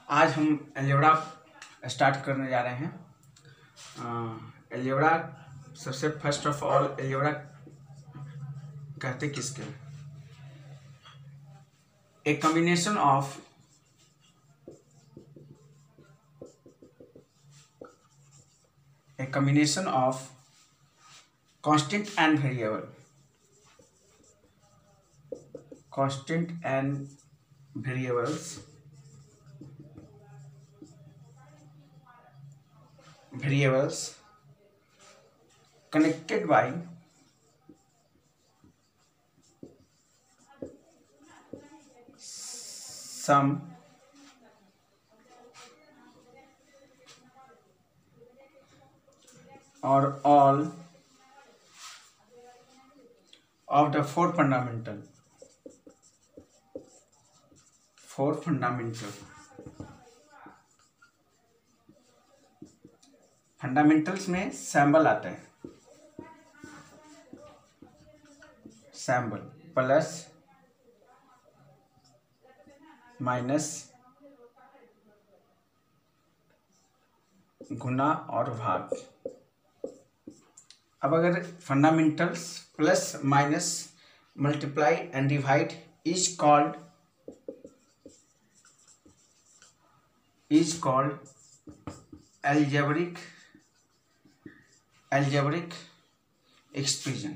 आज हम algebra start करने जा रहे हैं। अलजेब्रा सबसे फर्स्ट ऑफ ऑल अलजेब्रा कहते किसके? A combination of constant and variable, constant and variables connected by some or all of the four fundamentals में सैम्बल आता है, सैम्बल प्लस माइनस गुना और भाग। अब अगर fundamentals plus minus multiply and divide is called algebraic expression.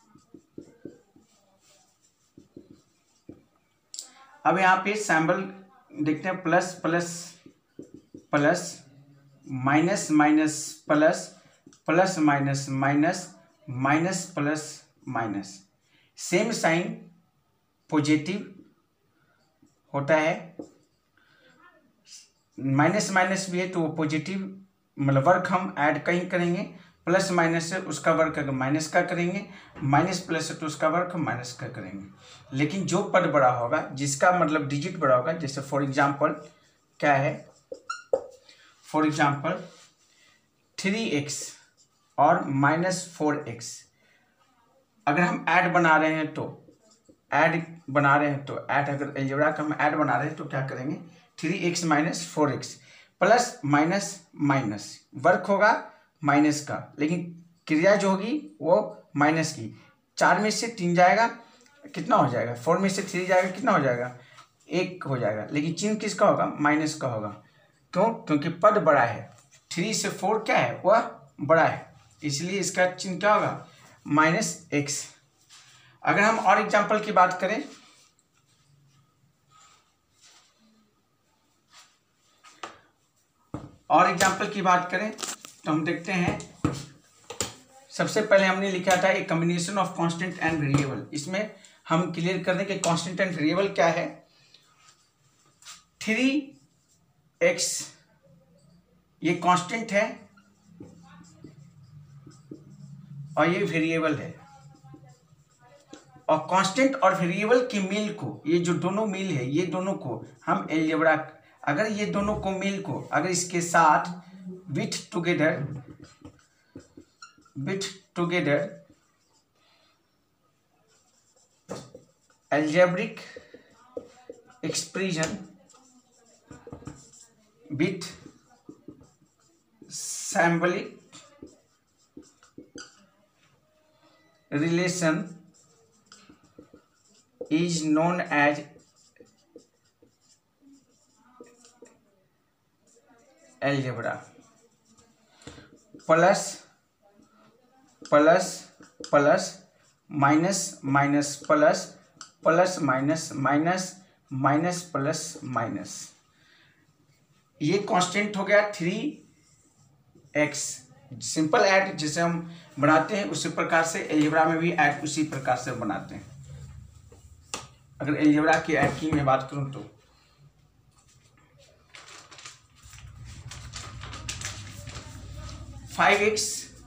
अब यहाँ पे सैम्बल देखते हैं, plus plus plus minus minus plus plus minus minus minus plus minus. Same sign positive होता है, माइनस माइनस भी है तो पॉजिटिव मतलब वर्क हम ऐड कहीं करेंगे, प्लस माइनस से उसका वर्क अगर माइनस का करेंगे, माइनस प्लस से तो उसका वर्क हम माइनस का करेंगे। लेकिन जो पद बड़ा होगा, जिसका मतलब डिजिट बड़ा होगा, जैसे फॉर एग्जांपल क्या है, फॉर एग्जांपल 3x और -4x अगर हम ऐड बना रहे हैं तो ऐड अगर अलजेब्रा का हम ऐड बना रहे हैं तो क्या करेंगे, 3x - 4x plus minus minus work होगा माइनस का, लेकिन क्रिया जो होगी वो माइनस की। 4 में से 3 जाएगा कितना हो जाएगा, 4 में से 3 जाएगा कितना हो जाएगा, 1 हो जाएगा, लेकिन चिन्ह किसका होगा, माइनस का होगा। क्यों? क्योंकि पद बड़ा है, 3 से 4 क्या है, वह बड़ा है, इसलिए इसका चिन्ह क्या होगा, -x। अगर हम और एग्जाम्पल की बात करें, तो हम देखते हैं, सबसे पहले हमने लिखा था एक combination of constant and variable. इसमें हम क्लियर कर दें कि कांस्टेंट एंड वेरिएबल क्या है। 3x ये कांस्टेंट है और ये वेरिएबल है, और कांस्टेंट और वेरिएबल के मेल को, ये जो दोनों मेल है, ये दोनों को हम अलजेब्रा, अगर ये दोनों को मेल को अगर इसके साथ with together algebraic expression with symbolic relation is known as algebra। Plus plus plus minus minus plus plus minus minus minus plus minus, ये कांस्टेंट हो गया 3x। सिंपल ऐड जैसे हम बनाते हैं उसी प्रकार से अलजेब्रा में भी ऐड उसी प्रकार से बनाते हैं। अगर अलजेब्रा की ऐड की मैं बात करूं तो 5x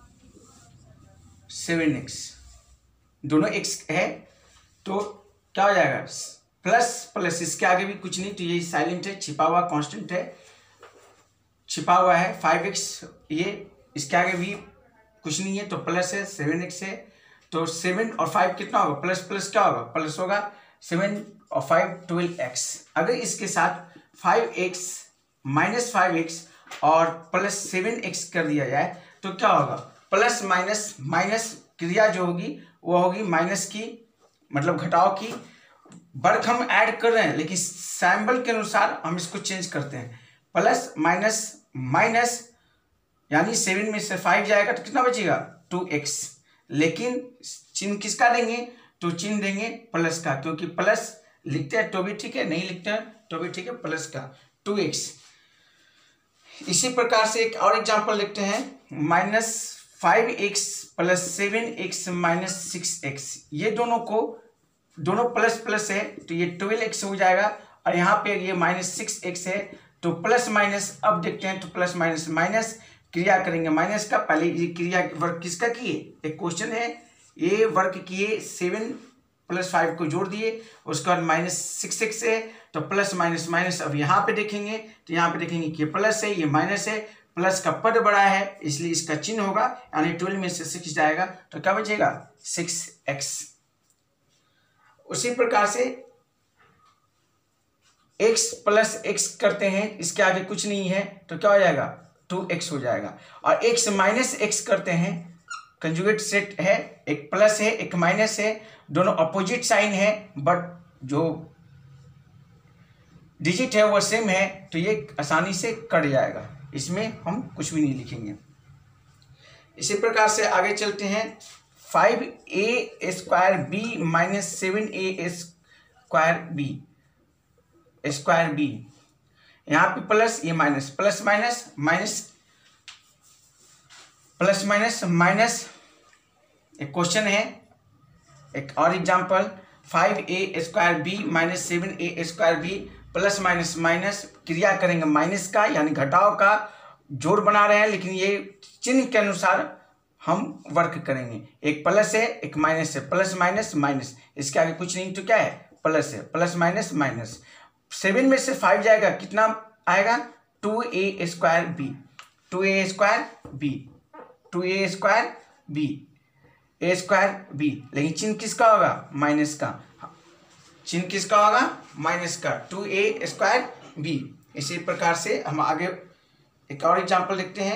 7x दोनों x है तो क्या हो जाएगा, प्लस प्लस, इसके आगे भी कुछ नहीं, तो ये साइलेंट है, छिपा हुआ कांस्टेंट है, छिपा हुआ है 5x, ये इसके आगे भी कुछ नहीं है तो प्लस है, 7x है, तो 7 और 5 कितना होगा, प्लस प्लस क्या होगा, प्लस होगा, 7 और 5 12x। अगर इसके साथ 5x -5x और +7x कर दिया जाए तो क्या होगा, प्लस माइनस माइनस क्रिया जो होगी वो होगी माइनस की, मतलब घटाव की। वर्ग हम ऐड कर रहे हैं लेकिन सैम्बल के अनुसार हम इसको चेंज करते हैं। प्लस माइनस माइनस यानी 7 में से 5 जाएगा तो कितना बचेगा 2x, लेकिन चिन्ह किसका देंगे, तो चिन्ह देंगे प्लस का, क्योंकि प्लस लिखते हैं तो भी ठीक है, नहीं लिखते हैं तो भी ठीक है, प्लस का 2x। इसी प्रकार से एक और एग्जांपल लिखते हैं, -5x + 7x - 6x। ये दोनों प्लस प्लस है तो ये 12x हो जाएगा, और यहाँ पे ये -6x है तो प्लस माइनस। अब देखते हैं तो प्लस माइनस माइनस क्रिया करेंगे माइनस का। पहले ये क्रिया वर्ग किसका किए, एक क्वेश्चन है, ये वर्ग किए 7 + 5 को जोड़ दिए, उसके बाद -6x है तो प्लस माइनस माइनस। अब यहाँ पे देखेंगे तो यहाँ पे देखेंगे कि प्लस है, ये माइनस है, प्लस का पद बड़ा है इसलिए इसका चिन्ह होगा, यानी 12 में से 6 जाएगा तो क्या बचेगा 6x। उसी प्रकार से x + x करते हैं, इसके आगे कुछ नहीं है तो क्या हो जाएगा 2x हो जाएगा। और x - x करते हैं, कंजुगेट सेट है, एक प्लस है एक माइनस है, दोनों अपोजिट साइन है बट जो डिजिट है वो सेम है तो ये आसानी से कट जाएगा, इसमें हम कुछ भी नहीं लिखेंगे। इसी प्रकार से आगे चलते हैं, 5a² b - 7a² b। यहाँ पे प्लस, ये minus, plus minus minus, plus minus minus. एक क्वेश्चन है, एक और example, 5a² b - 7a² b plus minus minus क्रिया करेंगे माइनस का, यानी घटाव का, जोड़ बना रहे हैं लेकिन ये चिन्ह के अनुसार हम वर्क करेंगे। एक प्लस है एक माइनस है, प्लस माइनस माइनस, इसके आगे कुछ नहीं तो क्या है प्लस है, प्लस माइनस माइनस। 7 में से 5 जाएगा, कितना आएगा 2a² b, 2a² b, 2a² b, a² b, लेकिन चिन्ह किसका होगा माइनस का, चिन्ह किसका होगा माइनस का, 2a² b। इसी प्रकार से हम आगे एक और एग्जांपल लिखते हैं,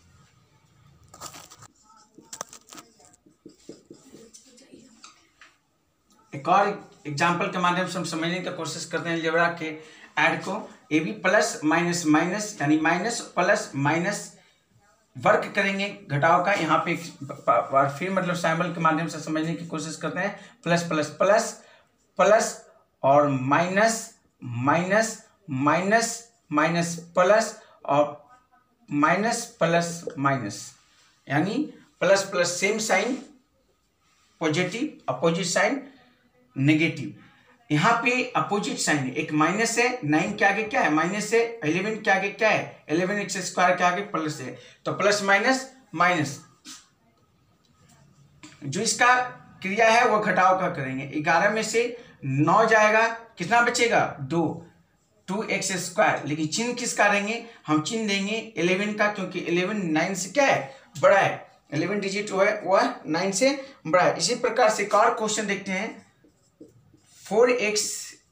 एक और एग्जांपल के माध्यम से हम समझने की कोशिश करते हैं अलजेब्रा के ऐड को। A B plus minus minus यानी माइनस प्लस माइनस वर्क करेंगे घटाव का। यहाँ पे फिर मतलब सैम्बल के माध्यम से समझने की कोशिश करते हैं, प्लस प्लस प्लस प्लस और minus minus minus minus plus और माइनस प्लस माइनस, यानी plus plus same sign positive, opposite sign negative. यहाँ पे अपोजिट साइन है, एक माइनस है, 9 के आगे क्या है माइनस है, 11 के आगे क्या है 11x² के आगे प्लस है, तो प्लस माइनस माइनस। जो इसका क्रिया है वो घटाव का करेंगे। 11 में से 9 जाएगा, कितना बचेगा 2x², लेकिन चिन्ह किसका देंगे, हम चिन्ह देंगे 11 का, क्योंकि 11 9 से क्या है बड़ा है, 11 डिजिट जो है वह 9 से बड़ा है। इसी प्रकार से एक और क्वेश्चन देखते हैं, 4x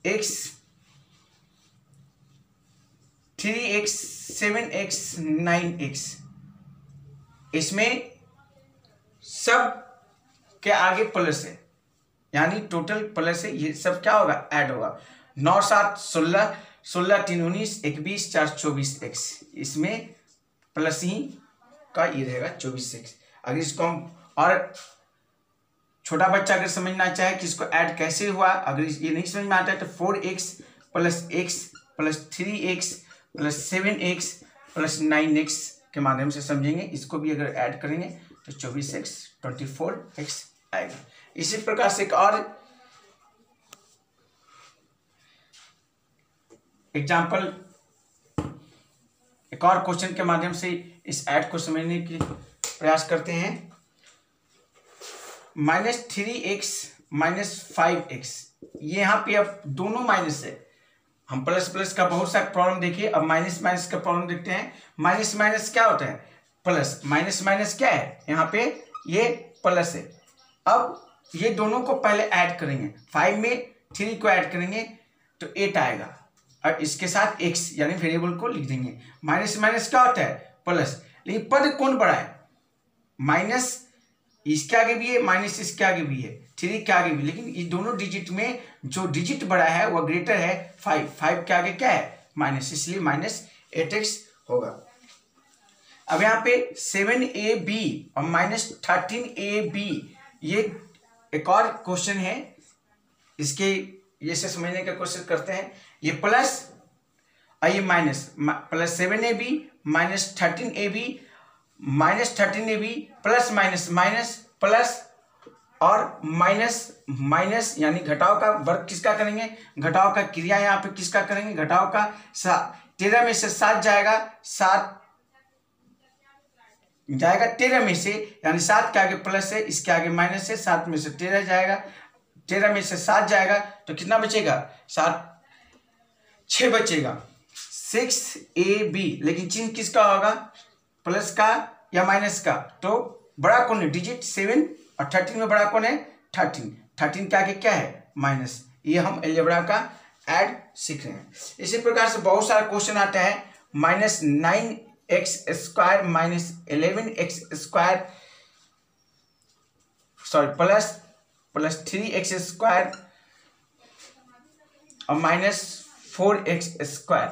3x 7x 9x। इसमें सब के आगे प्लस है, यानी टोटल प्लस है, ये सब क्या होगा ऐड होगा। 9 7 16, 16 3 19, 1 20, 4 24x, इसमें प्लस ही का ये रहेगा 24x। अगर इसको हम और छोटा बच्चा अगर समझना चाहे कि इसको ऐड कैसे हुआ, अगर ये नहीं समझ में आता है तो 4x + x + 3x + 7x + 9x के माध्यम से समझेंगे। इसको भी अगर ऐड करेंगे तो 24x 24x आएगा। इसी प्रकार से एक और एग्जाम्पल, एक और क्वेश्चन के माध्यम से इस ऐड को समझने की प्रयास करते हैं। -3x - 5x, ये यहाँ पे अब दोनों माइनस है। हम प्लस प्लस का बहुत सा प्रॉब्लम देखिए, अब माइनस माइनस का प्रॉब्लम देखते हैं। माइनस माइनस क्या होता है प्लस, माइनस माइनस क्या है यहाँ पे ये प्लस है। अब ये दोनों को पहले ऐड करेंगे, 5 में 3 को ऐड करेंगे तो 8 आएगा, और इसके साथ x यानी वेरिएबल को लिख देंगे। माइनस माइनस क्या होता है? प्लस। लेकिन पद कौन बड़ा है? माइनस इसके आगे भी है, माइनस इसके आगे भी है, 3 के आगे भी, लेकिन ये दोनों डिजिट में जो डिजिट बड़ा है वह ग्रेटर है 5। 5 के आगे क्या है? माइनस, इसलिए माइनस 8x होगा। अब यहाँ पे 7ab और माइनस 13ab, ये एक और क्वेश्चन है, इसके ये से समझने का कोशिश करते हैं। ये प्लस और ये minus, plus 7ab minus 13ab, minus 13ab plus minus minus plus और माइनस माइनस, यानी घटाव का वर्ग किसका करेंगे? घटाव का क्रिया यहाँ पे किसका करेंगे? घटाव का 13 में से 7 जाएगा, 7 जाएगा 13 में से, यानी 7 के आगे प्लस है, इसके आगे माइनस है, 7 में से 13 जाएगा, 13 में से 7 जाएगा तो कितना बचेगा? 6 बचेगा, 6ab। लेकिन चिन्ह किसका होगा? प्लस का या माइनस का? तो बड़ा कौन है? डिजिट 7 और 13 में बड़ा कौन है? 13 के आगे क्या है? माइनस। ये हम अलजेब्रा का ऐड सीख रहे हैं। इसी प्रकार से बहुत सारा क्वेश्चन आता है। Minus 9x² minus 11x², sorry plus 3x² और माइनस 4x²।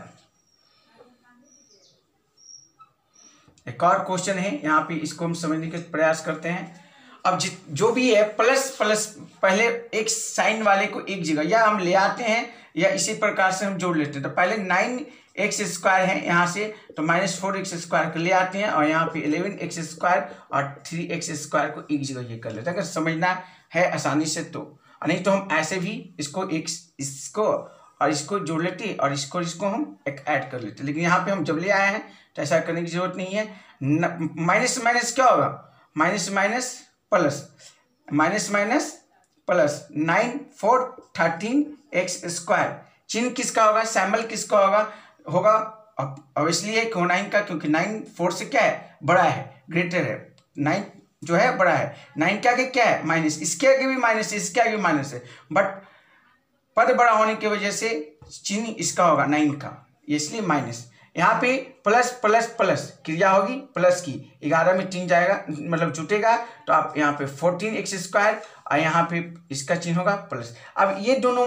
एक और क्वेश्चन है यहाँ पे, इसको हम समझने का प्रयास करते हैं। अब जो भी है प्लस प्लस, पहले एक साइन वाले को एक जगह या हम ले आते हैं या इसी प्रकार से हम जोड़ लेते हैं। तो पहले 9x² है यहाँ से, तो माइनस 4x² को ले आते हैं और यहाँ पे 11x² और 3x² को एक जगह ये कर लेते हैं, अगर समझना है आसानी से तो। नहीं तो हम ऐसे भी इसको इसको और इसको जोड़ लेते और इसको हम एक ऐड कर लेते। लेकिन यहाँ पे हम जब ले आए हैं तो ऐसा करने की जरूरत नहीं है। माइनस माइनस क्या होगा? Minus minus plus, minus minus plus, 9 4 13x²। चिन्ह किसका होगा? सैम्बल किसका होगा? अब इसलिए क्यों 9 का? क्योंकि 9 4 से क्या है? बड़ा है, ग्रेटर है। 9 जो है बड़ा है, 9 के आगे क्या है? माइनस, इसके आगे भी माइनस, इसके आगे माइनस है, बट पद बड़ा होने की वजह से चिन्ह इसका होगा 9 का, इसलिए माइनस। यहाँ पे प्लस प्लस प्लस क्रिया होगी प्लस की, 11 में 3 जाएगा, मतलब जुटेगा, तो आप यहाँ पे 14x² और यहाँ पे इसका चिन्ह होगा प्लस। अब ये दोनों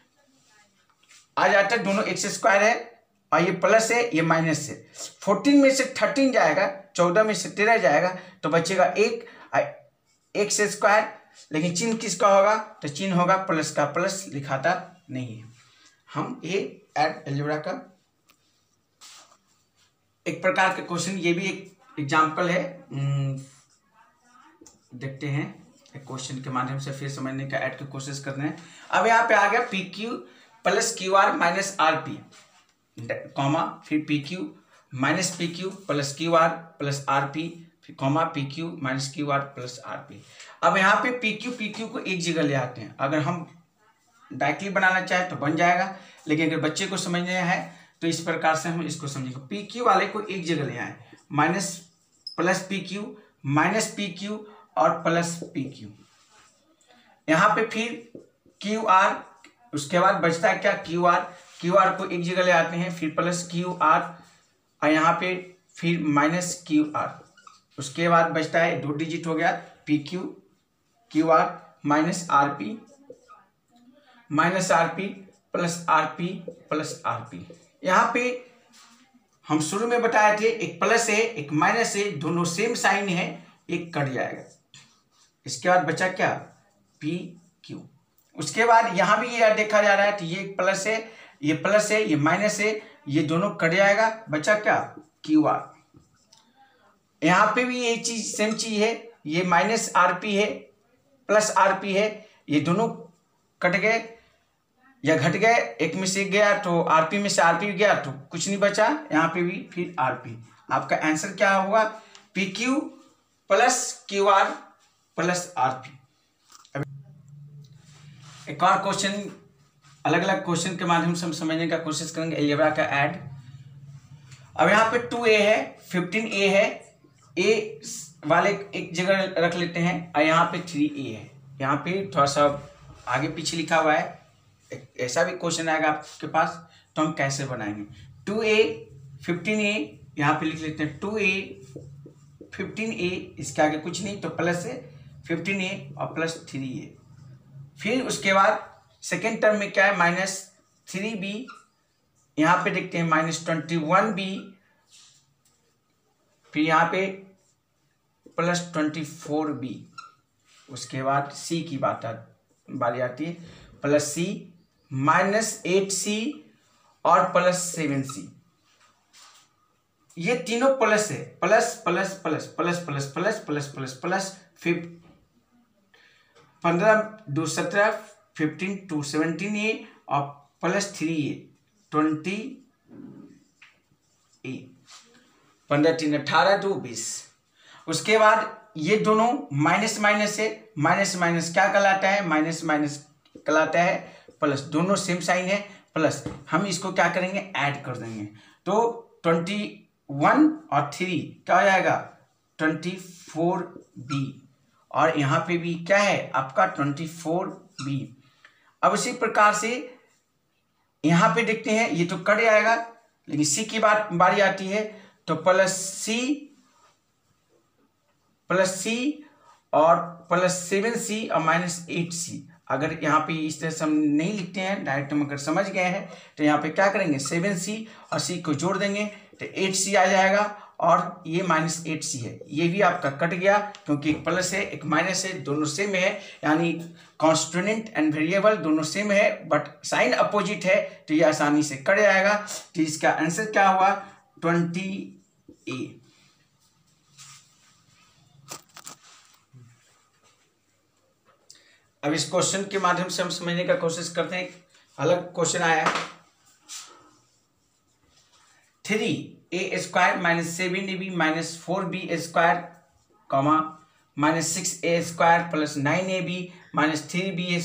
आ जाता है, दोनों x² है और ये प्लस है, ये माइनस है। 14 में से 13 जाएगा, 14 में से 13 जाएगा, तो बचेगा 1x²। लेकिन चिन्ह किसका होगा? तो चिन्ह होगा प्लस का, प्लस लिखाता नहीं है। हम ये ऐड अलजेब्रा का एक प्रकार के क्वेश्चन, ये भी एक एग्जाम्पल है, देखते हैं एक क्वेश्चन के माध्यम से फिर समझने का ऐड की कोशिश करते हैं। अब यहाँ पे आ गया PQ plus QR minus RP, comma, फिर PQ minus PQ plus QR plus RP, फिर comma PQ minus QR plus RP। अब यहाँ पे PQ को एक जगह ले आते हैं। अगर हम डायरेक्टली बनाना चाहे तो बन जाएगा, लेकिन अगर बच्चे को समझना है तो इस प्रकार से हम इसको समझेंगे। PQ वाले को एक जगह ले आए, minus plus PQ minus PQ और प्लस PQ। यहाँ पे फिर QR, उसके बाद बचता है क्या? QR को एक जगह ले आते हैं, फिर प्लस QR और यहाँ पे फिर माइनस QR। उसके बाद बचता है 2 डिजिट हो गया, PQ QR minus RP plus RP plus RP। यहाँ पे हम शुरू में बताए थे, एक प्लस है एक माइनस है, दोनों सेम साइन है, एक कट जाएगा। इसके बाद बचा क्या? PQ। उसके बाद यहाँ भी ये देखा जा रहा है, तो ये प्लस है, ये प्लस है, ये माइनस है, ये दोनों कट जाएगा, बचा क्या? QR। यहाँ पे भी ये चीज सेम चीज है, ये माइनस RP है प्लस RP है, ये दोनों कट गए या घट गए, एक में से गया तो RP में से RP गया तो कुछ नहीं बचा, यहाँ पे भी फिर RP। आपका आंसर क्या होगा? PQ plus QR plus RP। एक और क्वेश्चन, अलग अलग क्वेश्चन के माध्यम से हम समझने का कोशिश करेंगे अलजेब्रा का ऐड। अब यहाँ पे 2a है, 15a है, a वाले एक जगह रख लेते हैं और यहाँ पे 3a है। यहाँ पे थोड़ा सा आगे पीछे लिखा हुआ है, ऐसा भी क्वेश्चन आएगा आपके पास तो हम कैसे बनाएंगे? 2a 15a यहाँ पे लिख लेते हैं 2a 15a, इसके आगे कुछ नहीं तो प्लस है 15a और प्लस 3a। फिर उसके बाद सेकेंड टर्म में क्या है? -3b, यहाँ पे देखते हैं -21b, फिर यहाँ पे +24b। उसके बाद c की बारी आती है, +c -8c और +7c। ये तीनों प्लस है, plus plus plus plus plus plus plus plus plus 15 2 17 15 2 17a और +3a 20a, 15 3 18 2 20। उसके बाद ये दोनों माइनस माइनस है, माइनस माइनस क्या कहलाता है? माइनस माइनस कहलाता है प्लस, दोनों सेम साइन है प्लस। हम इसको क्या करेंगे? ऐड कर देंगे, तो 21 और 3 क्या हो जाएगा? 24b, और यहाँ पे भी क्या है आपका? 24b। अब उसी प्रकार से यहाँ पे देखते हैं, ये तो कट जाएगा, लेकिन सी की बारी आती है, तो प्लस सी और +7c और -8c। अगर यहाँ पे इस तरह से हम नहीं लिखते हैं, डायरेक्ट हम अगर समझ गए हैं, तो यहाँ पे क्या करेंगे? 7c और c को जोड़ देंगे तो 8c आ जाएगा, और ये -8c है। ये भी आपका कट गया, क्योंकि एक प्लस है एक माइनस है, दोनों सेम है, यानी कॉन्स्टेंट एंड वेरिएबल दोनों सेम है, बट साइन अपोजिट है, तो ये आसानी से कट जाएगा। तो इसका आंसर क्या हुआ? 20a। अब इस क्वेश्चन के माध्यम से हम समझने का कोशिश करते हैं। अलग क्वेश्चन आया है, 3a² -7ab -4b², -6a² + 9ab -3b²,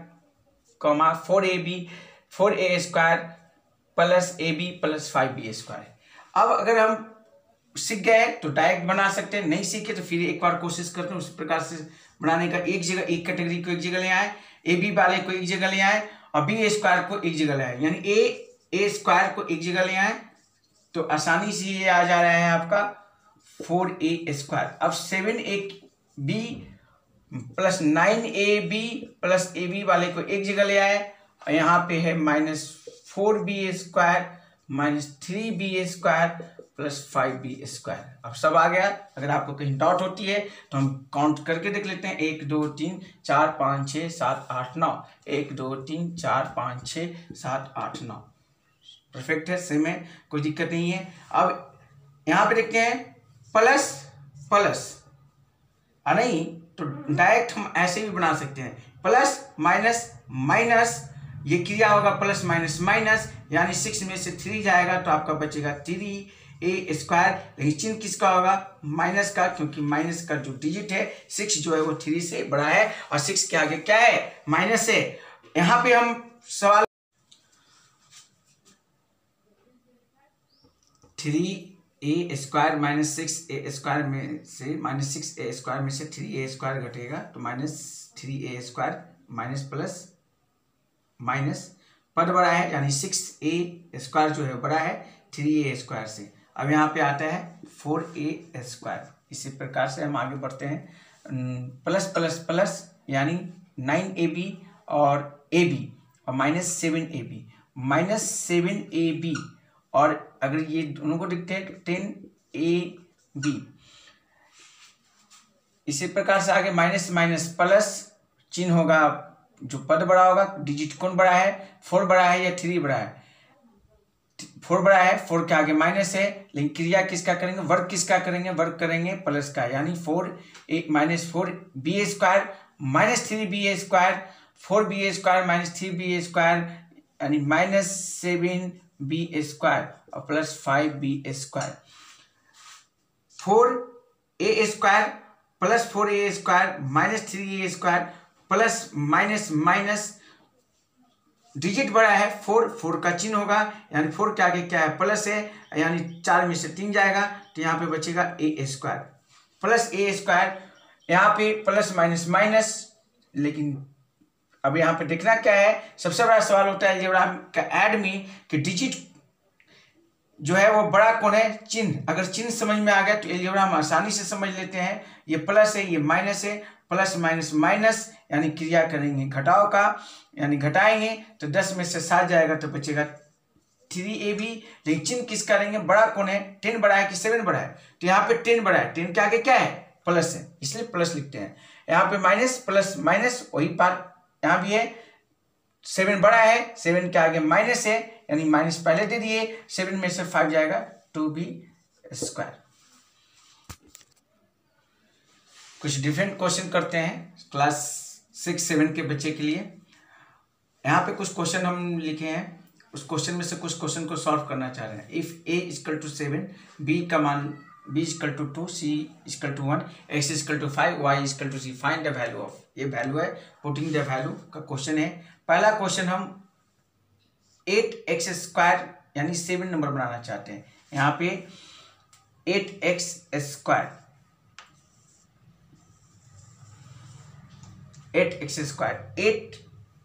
4a² + ab + 5b²। अब अगर हम सीख गए तो डायरेक्ट बना सकते हैं, नहीं सीखे तो फिर एक बार कोशिश करते हैं उस प्रकार से बनाने का। एक जगह एक कैटेगरी को एक जगह ले आए, ए बी वाले को एक जगह ले आए और b² को एक जगह ले आए, यानी a² को एक जगह ले आए, तो आसानी से ये आ जा रहा है आपका 4a²। अब 7ab + 9ab + ab वाले को एक जगह ले आए, और यहाँ पे है -4b² -3b² + 5b²। अब सब आ गया। अगर आपको कहीं डाउट होती है तो हम काउंट करके देख लेते हैं, 1 2 3 4 5 6 7 8 9, 1 2 3 4 5 6 7 8 9। परफेक्ट है, सेम है, कोई दिक्कत नहीं है। अब यहाँ पे देखते हैं प्लस प्लस, नहीं तो डायरेक्ट हम ऐसे भी बना सकते हैं, प्लस माइनस माइनस, ये क्रिया होगा प्लस माइनस माइनस, यानी 6 में से 3 जाएगा तो आपका बचेगा 3a²। लेकिन चिन्ह किसका होगा? माइनस का, क्योंकि माइनस का जो डिजिट है 6 जो है वो 3 से बड़ा है, और 6 के आगे क्या है? माइनस है। यहाँ पे हम सवाल 3a² -6a² में से -6a² में से 3a² घटेगा, तो -3a² माइनस प्लस माइनस, पद बड़ा है यानी 6a² जो है बड़ा है 3a² से। अब यहाँ पे आता है 4a²। इसी प्रकार से हम आगे बढ़ते हैं, प्लस प्लस प्लस यानी 9ab और ab और -7ab और अगर ये दोनों को देखते हैं तो 10ab। इसी प्रकार से आगे माइनस माइनस प्लस, चिन्ह होगा, जो पद बड़ा होगा, डिजिट कौन बड़ा है? 4 बड़ा है या 3 बड़ा है? 4 बड़ा है, 4 के आगे माइनस है, लेकिन क्रिया किसका करेंगे? वर्ग किसका करेंगे? वर्ग करेंगे प्लस का, यानी 4 -4b² -3b², 4b² -3b² यानी -7b² और plus 5b²। 4a² plus 4a² -3a² plus minus minus, digit बड़ा है 4 का चिन्ह होगा, यानी 4 के आगे क्या है? प्लस है, यानी 4 में से 3 जाएगा, तो यहाँ पे बचेगा a² प्लस a²। यहाँ पे प्लस माइनस माइनस, लेकिन अब यहाँ पे देखना क्या है, सबसे बड़ा सवाल होता है अलजेब्रा का ऐड में कि डिजिट जो है वो बड़ा कौन है, चिन्ह। अगर चिन्ह समझ में आ गया तो अलजेब्रा हम आसानी से समझ लेते हैं। ये प्लस है, ये माइनस है, प्लस माइनस माइनस यानी क्रिया करेंगे घटाव का, यानी घटाएंगे तो 10 में से 7 जाएगा तो बचेगा 3ab। लेकिन चिन्ह किस करेंगे, बड़ा कौन है, 10 बड़ा है कि 7 बड़ा है, तो यहाँ पे 10 बड़ा है, 10 के आगे क्या है, प्लस है, इसलिए प्लस लिखते हैं। यहाँ पे माइनस प्लस माइनस वही पार्ट यहाँ भी है, 7 बड़ा है, 7 के आगे माइनस है, यानी माइनस पहले दे दिए, 7 में से 5 जाएगा 2b²। कुछ डिफरेंट क्वेश्चन करते हैं क्लास 6-7 के बच्चे के लिए। यहाँ पे कुछ क्वेश्चन हम लिखे हैं, उस क्वेश्चन में से कुछ क्वेश्चन को सॉल्व करना चाह रहे हैं। इफ a = 7, b का मान b = 2, c = 1, x = 5, y = c, find the value of, ये वैल्यू है, पुटिंग द वैल्यू का क्वेश्चन है। पहला क्वेश्चन हम 8x² यानी 7 नंबर बनाना चाहते हैं। यहाँ पे 8x² 8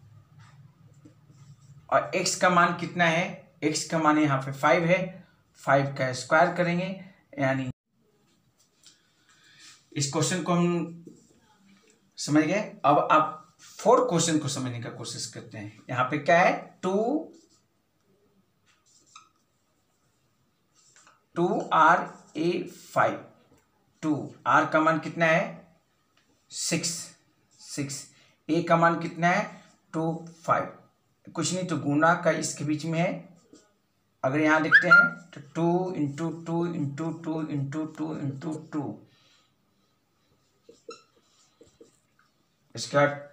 और x का मान कितना है, x का मान यहाँ पे 5 है, 5 का स्क्वायर करेंगे, यानी इस क्वेश्चन को हम समझ गए। अब आप 4 क्वेश्चन को समझने का कोशिश करते हैं। यहाँ पे क्या है, 2r/5, 2r का मान कितना है 6, a का मान कितना है 2, 5, कुछ नहीं तो गुना का इसके बीच में है। अगर यहाँ देखते हैं तो 2 × 2 × 2 × 2 × 2, इसके बाद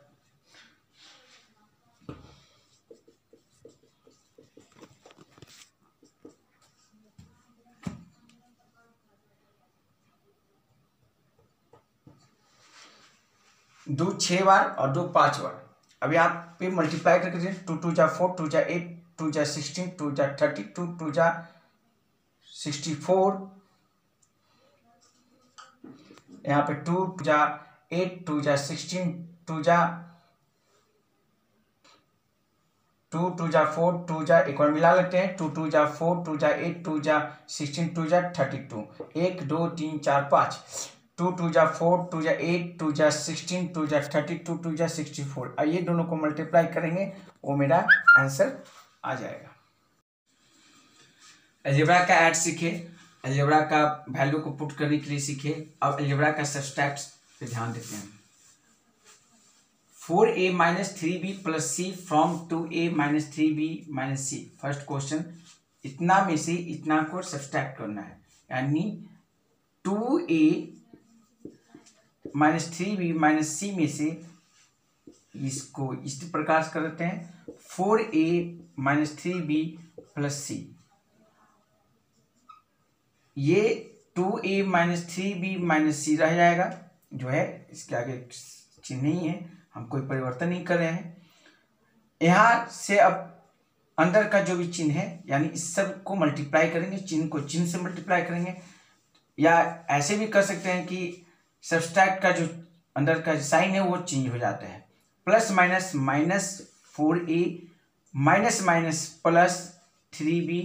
दो 6 बार और 2 5 बार। अब यहाँ पे मल्टीप्लाई करके 2 2 जा 4, 2 जा 8, 2 जा 16, 2 जा 32, 2 जा 64, यहाँ पे 2 जा 8, 2 जा 16, 2 जा 4, 2 जा एक बार मिला लेते हैं, 2 2 जा 4, 2 जा 8, 2 जा 16, 2 जा 32, 1 2 3 4 5, 2 2 जा 4, 2 जा 8, 2 जा 16, 2 जा 32, 2 जा 64। अब ये दोनों को मल्टीप्लाई करेंगे, वो मेरा आंसर आ जाएगा। अलजेब्रा का ऐड सीखे, अलजेब्रा का वैल्यू को पुट करने के लिए सीखे। अब अलजेब्रा का सब्सट्रैक्ट पे ध्यान देते हैं। 4a - 3b + c from 2a - 3b - c। First question, इतना में से इतना को सब्सट्रैक्ट करना है, यानी 2a - 3b - c में से इसको इस प्रकार से कर देते हैं, 4a - 3b + c। ये 2a - 3b - c रह जाएगा, जो है इसके आगे चिन्ह नहीं है, हम कोई परिवर्तन नहीं कर रहे हैं। यहाँ से अब अंदर का जो भी चिन्ह है, यानी इस सब को मल्टीप्लाई करेंगे, चिन्ह को चिन्ह से मल्टीप्लाई करेंगे, या ऐसे भी कर सकते हैं कि सब्सट्रैक्ट का जो अंदर का साइन है वो चेंज हो जाता है। Plus minus minus 4a minus minus plus 3b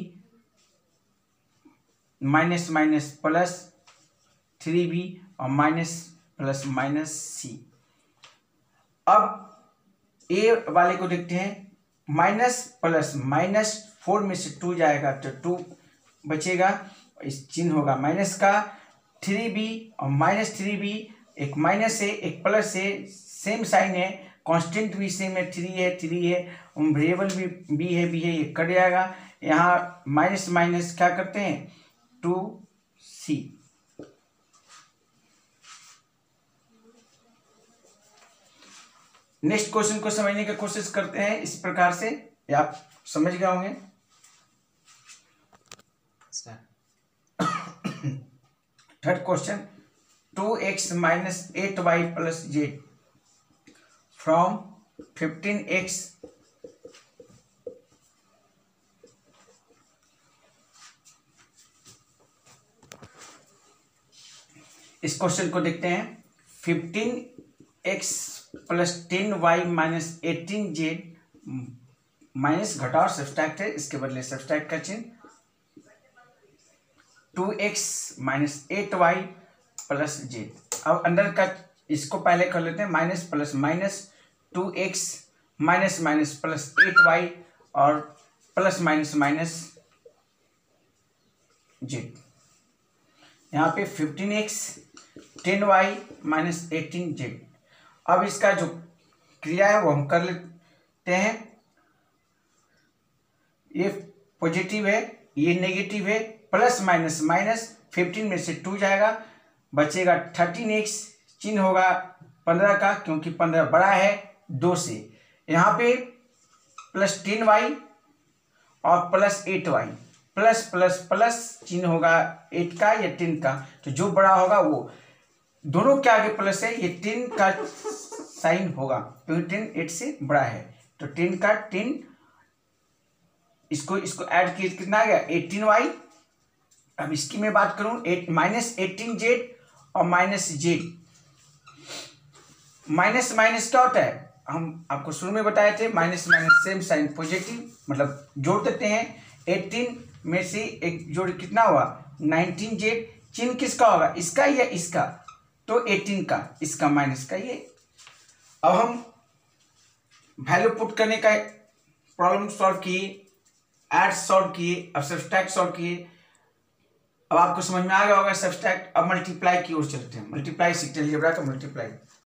minus minus plus 3b और माइनस प्लस माइनस c। अब ए वाले को देखते हैं, माइनस प्लस माइनस 4 में से 2 जाएगा तो 2 बचेगा, इस चिन्ह होगा माइनस का, 3b और माइनस 3b, एक माइनस है एक प्लस है, सेम साइन है, कांस्टेंट भी सेम है, 3 है, वेरिएबल भी है, ये कट जाएगा। यहाँ माइनस माइनस क्या करते हैं 2c। नेक्स्ट क्वेश्चन को समझने की कोशिश करते हैं इस प्रकार से, ये आप समझ गए होंगे। Third question, 2x - 8y + z from 15x इस क्वेश्चन को देखते हैं। 15x plus 10y minus 18z minus घटाओ सब्सट्रैक्ट है, इसके बदले सब्सट्रैक्ट का चिन्ह, 2x minus 8y plus z। अब अंदर का इसको पहले कर लेते हैं, minus plus minus 2x minus minus plus 8y और प्लस माइनस माइनस z। यहाँ पे 15x 10y माइनस 18z। अब इसका जो क्रिया है वो हम कर लेते हैं। ये पॉजिटिव है, ये नेगेटिव है, प्लस माइनस माइनस 15 में से 2 जाएगा, बचेगा 13x, चिन्ह होगा 15 का क्योंकि 15 बड़ा है 2 से। यहाँ पे प्लस 10y और plus 8y, plus plus plus चिन्ह होगा 8 का या 10 का, तो जो बड़ा होगा वो, दोनों के आगे प्लस है, ये 10 का साइन होगा क्योंकि 10 8 से बड़ा है, तो 10 का 10, इसको ऐड किए कितना आ गया 18y। अब इसकी मैं बात करूं, 8 माइनस 18z और माइनस z। माइनस माइनस क्या होता है, हम आपको शुरू में बताए थे, minus minus same sign positive, मतलब जोड़ देते हैं। 18 में से एक जोड़ कितना हुआ 19z, चिन्ह किसका होगा, इसका या इसका, तो 18 का, इसका माइनस का ये। अब हम वैल्यू पुट करने का प्रॉब्लम सॉल्व किए, ऐड सॉल्व किए, अब सब्सट्रैक्ट सॉल्व किए। अब आपको समझ में आ गया होगा सब्सट्रैक्ट। अब मल्टीप्लाई की ओर चलते हैं, मल्टीप्लाई सीखते हैं, अलजेब्रा का मल्टीप्लाई।